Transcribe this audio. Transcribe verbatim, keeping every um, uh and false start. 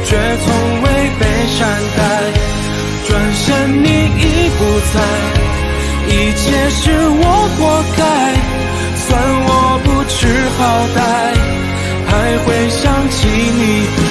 却从未被善待。转身你已不在，一切是我活该，算我不知好歹，还会想起你